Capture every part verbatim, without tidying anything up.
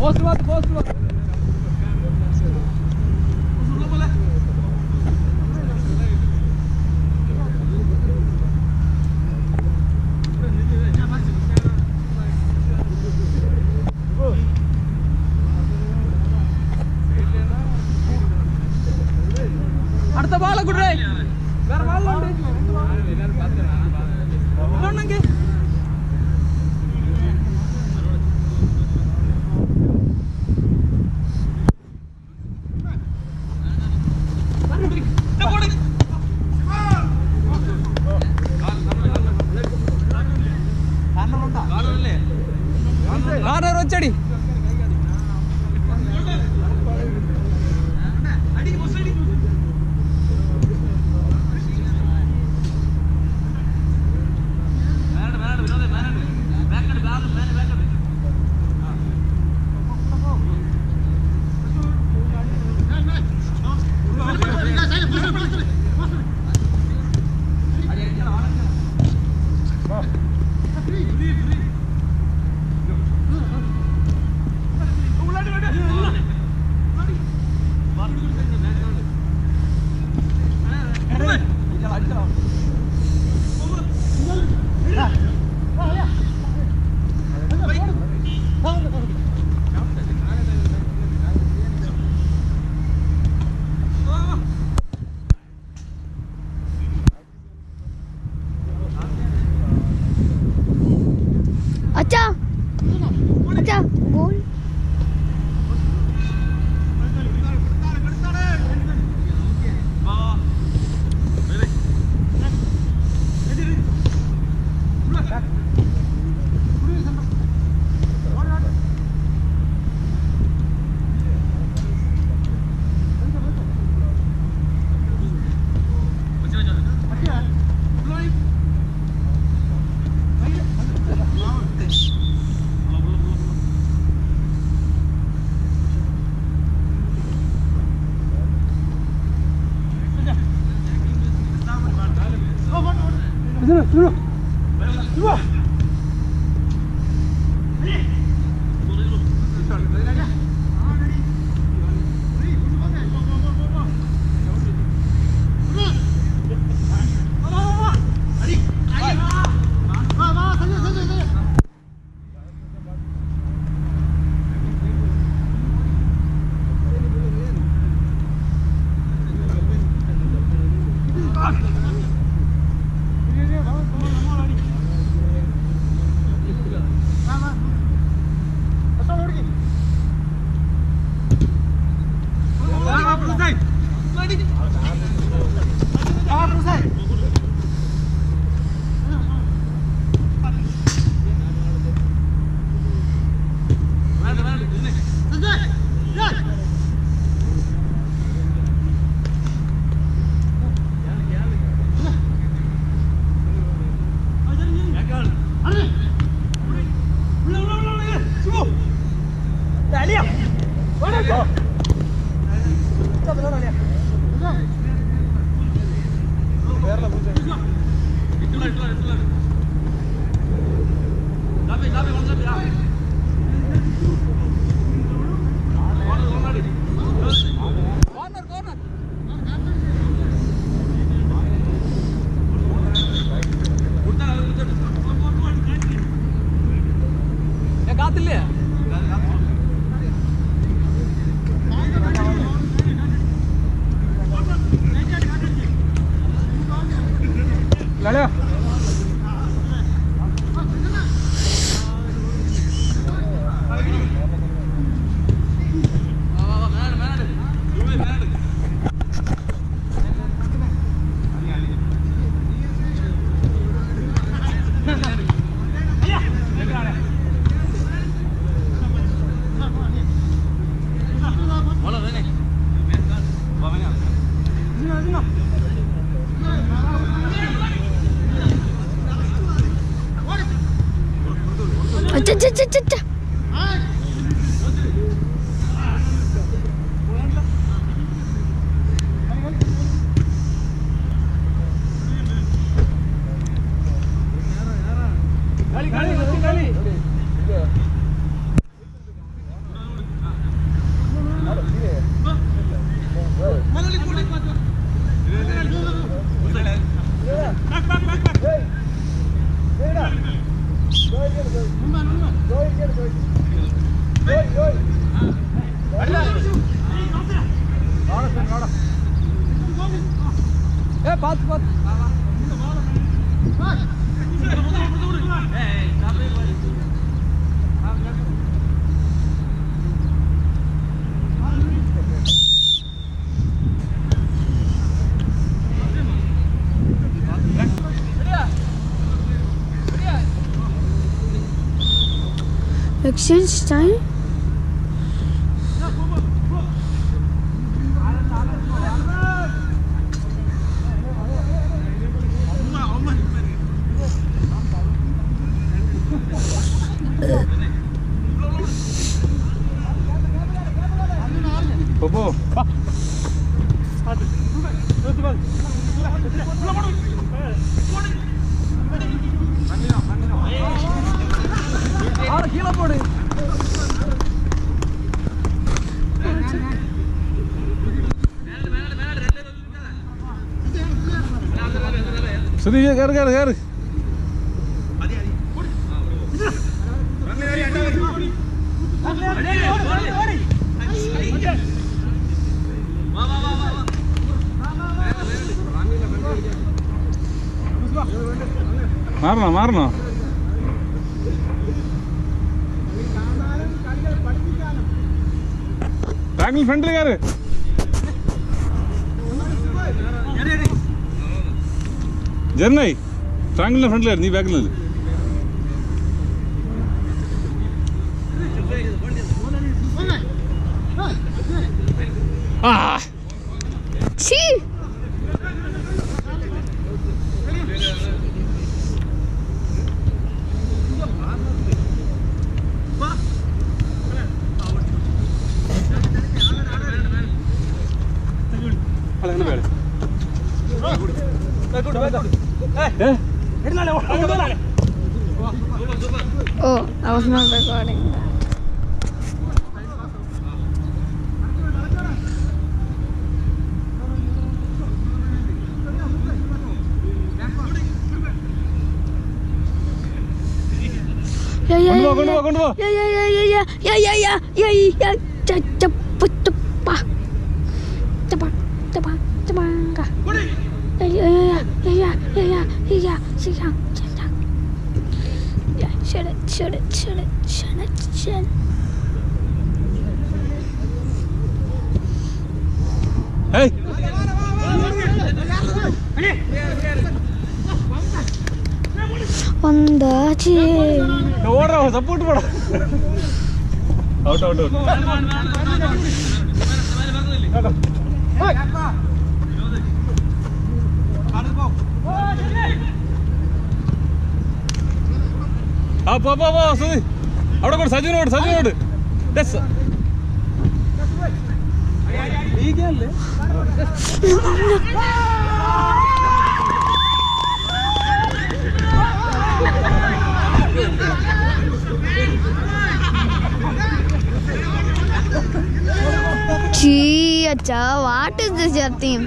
Post post post അടുത്ത ബാള കുട്ടേ വേറെ ബാളുണ്ട് ഒച്ചടി अच्छा अच्छा गोल Dulu, dulu. Dua. Lalu. Acha acha acha acha. Gali gali gali. Eh, pass, pass. Exchange time. Bobo. Ah, gila pode. Sudi ya, gar gar gar. Marna, marna. Triangle friendly kare. Jernai. Triangle friendly kare. Nee back nalle. Ah. See. Oh, I was not recording that. Yeah, yeah, yeah, yeah, yeah, yeah, yeah, yeah, yeah, yeah, yeah, yeah, yeah, cha cha pa cha pa cha pa cha pa cha pa ka. Yeah, yeah, yeah, yeah, yeah, yeah, yeah, yeah, sit down, sit down. Yeah, shut it, shut it, shut it, shut it, shut it. Hey. വന്ദാചി ഓടോ support പോടാ out out out ആ പോ പോ പോ സുധി അവിടെ കൊണ്ട് സജുനോട് സജുനോട് യെസ് ഈഗല്ലേ Gee, acha, what is this your theme?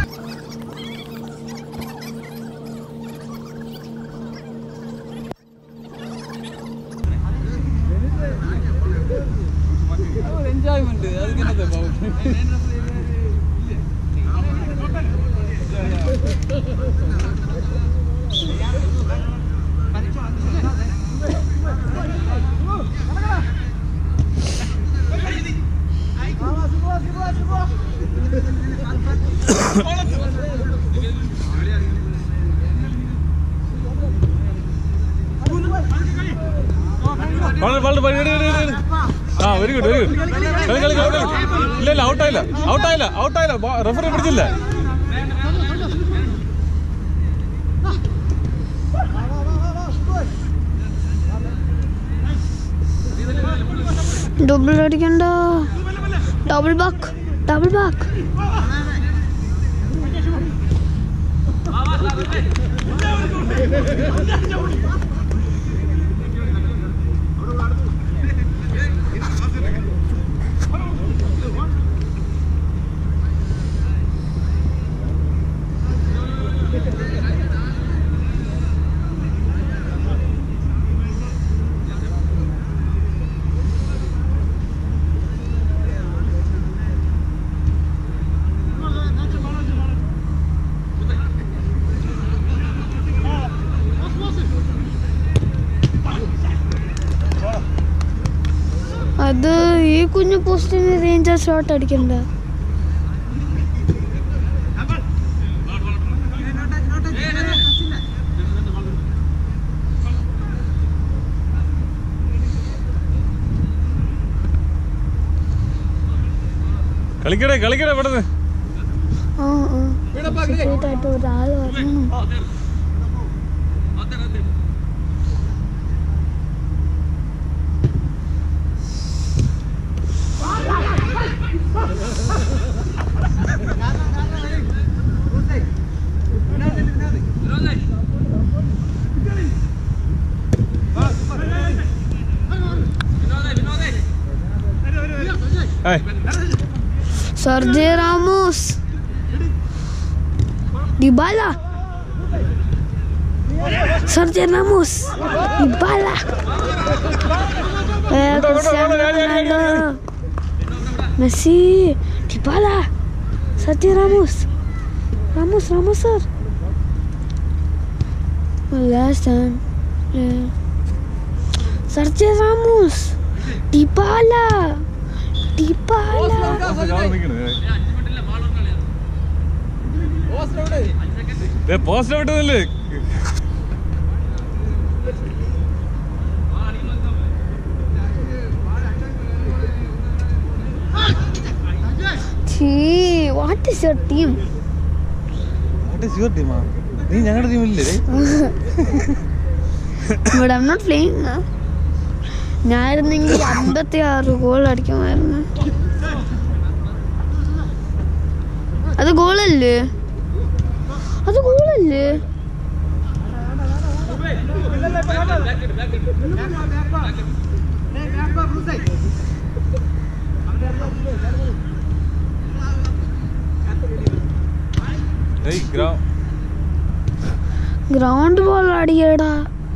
enjoyment adukennathu ball ball ball ah very good very good kali kali kali illa illa out aayilla out aayilla out aayilla referee pidilla double adikanda double back double back അത് ഈ കുഞ്ഞു പോസ്റ്റിന് ranger shot അടിക്കണ്ട. കളിക്കടേ കളിക്കടേ പെട്ടെന്ന്. ആ ആ സെക്യൂരിറ്റായിട്ട് ഒരാൾ വരണം. Sergio Ramos, Dybala, Sergio Ramos, Dybala, eh, Cristiano Ronaldo, Messi, Dybala, Sergio Ramos, Ramos, Ramos sir. Last time, yeah. Sergio Ramos, Dybala. Dybala. Post ഔട്ടല്ലേ? Gee, what is your team? What is your team? നീ ഞങ്ങളുടെ ടീമില്ലേ? But I'm not playing. ഞാനിരുന്നെങ്കിൽ അമ്പത്തി ആറ് goal അടിക്കുമായിരുന്നു. അത് ഗോളല്ലേ? അത് ഗോളല്ലേ? Ground ball അടിയടാ.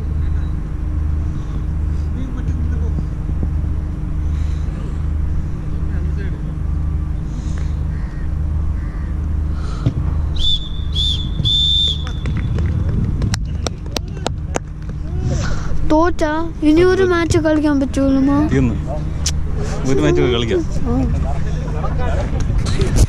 തോറ്റാ ഇനി ഒരു match കളിക്കാൻ പറ്റൂലോ? ഒരു മാച്ച് കളിക്കാം.